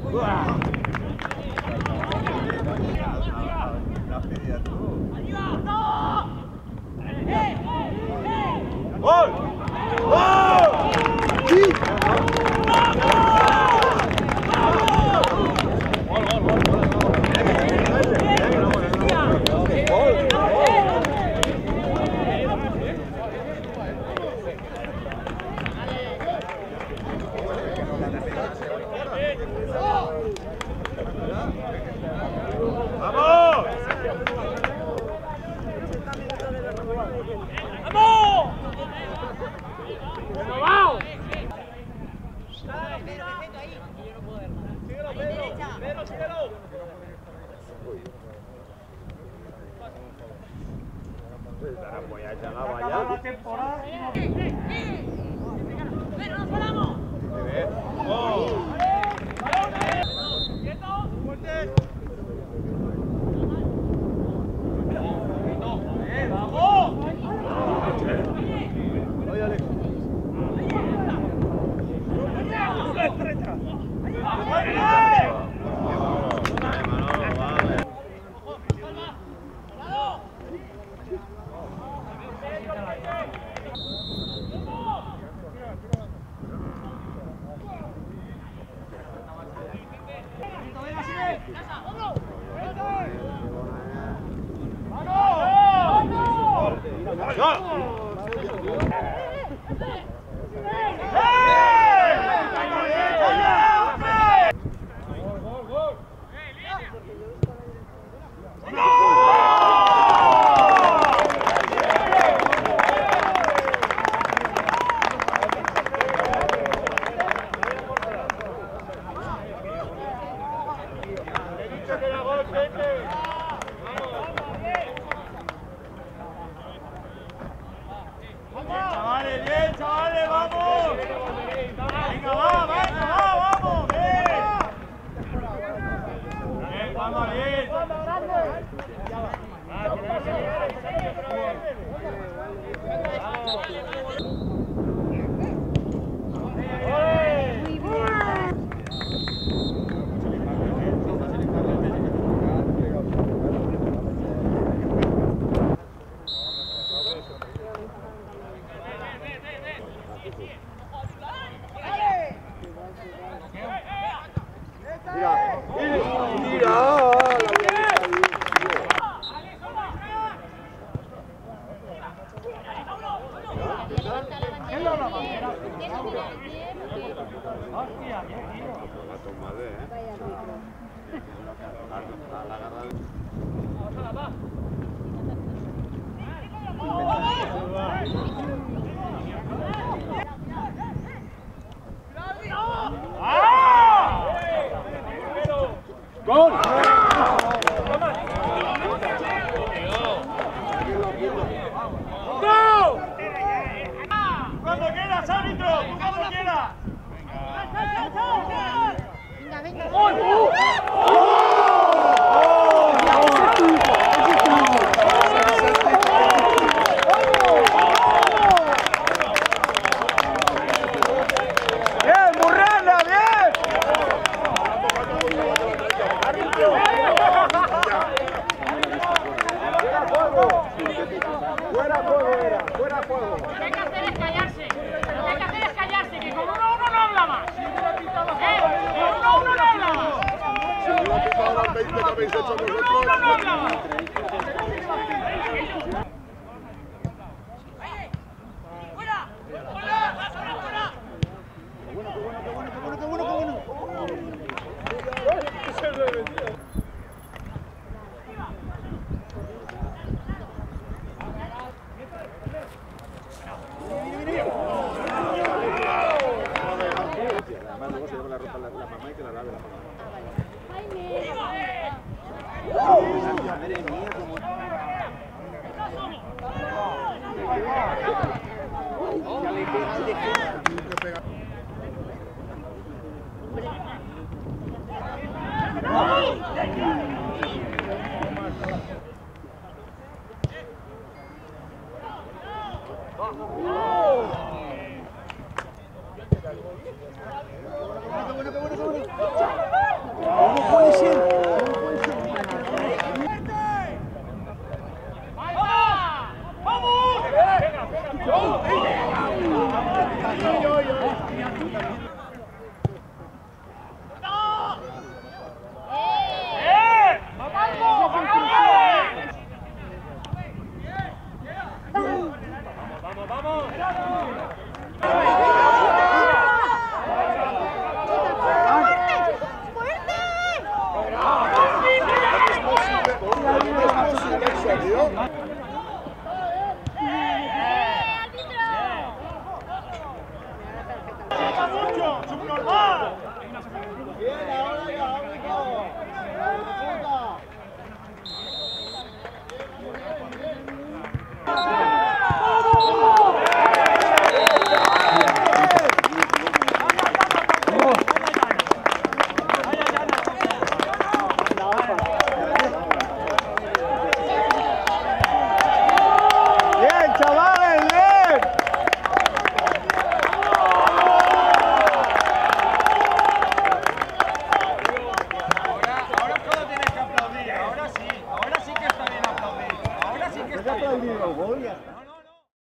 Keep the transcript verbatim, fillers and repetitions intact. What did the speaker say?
¡Gol! ¡Gol! ¡Sí! la temporada. ¡Pero nos paramos! Chavales, bien, chavales, vamos. Venga, va, venga, va, vamos, bien. Bien, vamos, bien. ¡Gol! ¡Go! ¡Cuando quieras, árbitro! ¡Tú cuando quieras! Venga, venga. ¡Gol! Fuera fuego era, fuera fuego. Lo que hay que hacer es callarse. Lo que hay que hacer es callarse, que con uno a uno no habla más. ¿Eh? Con uno a uno no habla más. Si no ha pitado las veinte que habéis hecho vosotros. Con uno a uno no habla más. ¡Fuera! ¡Fuera! ¡Fuera! ¡Fuera! Qué bueno, qué bueno, qué bueno, qué bueno, qué bueno, qué bueno. Además luego se lleva la ropa la, la mamá y que la lave la mamá. ¡Jaime! Madre mía.